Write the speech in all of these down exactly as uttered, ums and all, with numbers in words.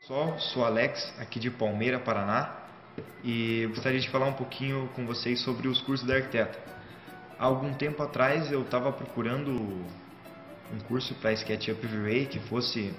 Pessoal, sou Alex, aqui de Palmeira, Paraná, e gostaria de falar um pouquinho com vocês sobre os cursos da Arquiteta. Há algum tempo atrás eu estava procurando um curso para SketchUp V-Ray que fosse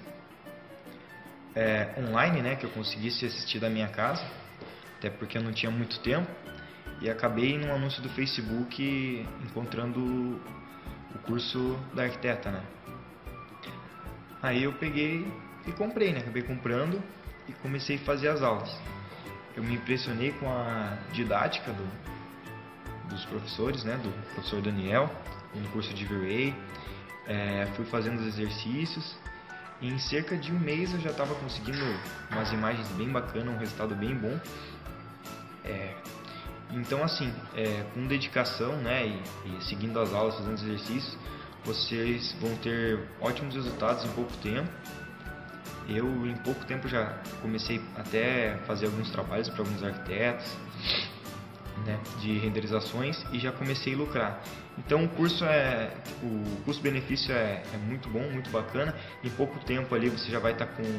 é, online, né, que eu conseguisse assistir da minha casa, até porque eu não tinha muito tempo, e acabei num anúncio do Facebook encontrando o curso da Arquiteta, né. Aí eu peguei e comprei, né? Acabei comprando e comecei a fazer as aulas. Eu me impressionei com a didática do, dos professores, né? Do professor Daniel, no curso de V-Ray. É, fui fazendo os exercícios e em cerca de um mês eu já estava conseguindo umas imagens bem bacanas, um resultado bem bom. É, então assim, é, com dedicação, né? E, e seguindo as aulas, fazendo os exercícios, vocês vão ter ótimos resultados em pouco tempo. Eu, em pouco tempo, já comecei até a fazer alguns trabalhos para alguns arquitetos, né, de renderizações, e já comecei a lucrar. Então o curso é, o custo-benefício é, é muito bom, muito bacana. Em pouco tempo ali você já vai estar com,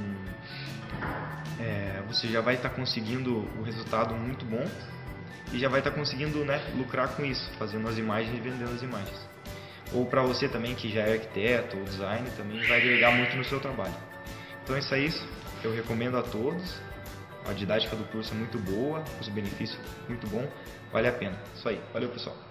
é, você já vai estar conseguindo o resultado muito bom e já vai estar conseguindo, né, lucrar com isso, fazendo as imagens e vendendo as imagens. Ou para você também que já é arquiteto ou designer, também vai agregar muito no seu trabalho. Então é isso, eu recomendo a todos. A didática do curso é muito boa, os benefícios muito bom, vale a pena. Isso aí, valeu pessoal.